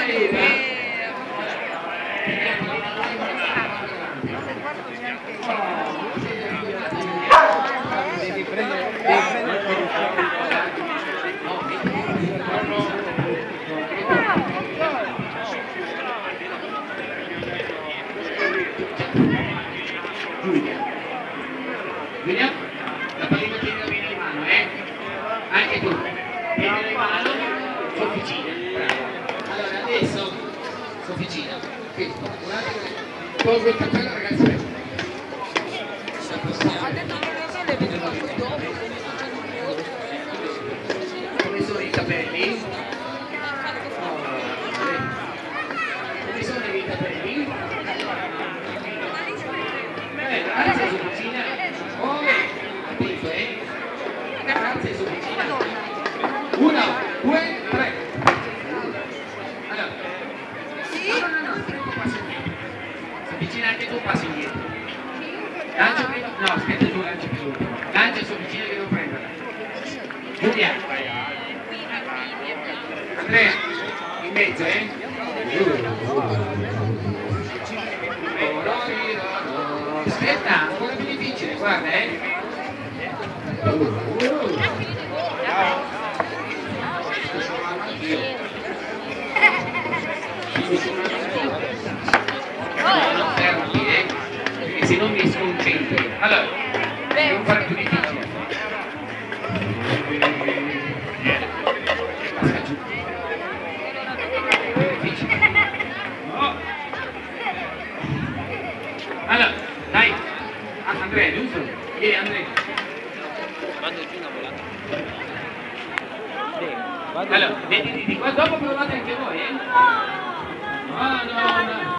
Devi prendere Giulia, la pallina tieni bene in mano, anche tu, tieni in mano, sofficina, bravo. Allora adesso, sofficina, questo, un attimo, tolgo il cappello ragazzi, come sono i capelli? Come sono i capelli? Grazie sofficina, capito, grazie sofficina, 1, 2, 3, allora, no, tu passi indietro, sofficina anche tu passi indietro, lancio prima, no aspetta tu lancio più l'ultimo, lancia sofficina che devo prenderla, Giulia, Andrea, in mezzo aspetta, ancora più difficile, guarda fermati perché se no mi sconcentri. Allora, devo fare più difficile. Passa giù. Più difficile. No. Allora, dai, Andrea, giusto? Vieni Andrea. Vado giù una volata. Allora, vedi di qua, dopo provate anche voi, No, no, no.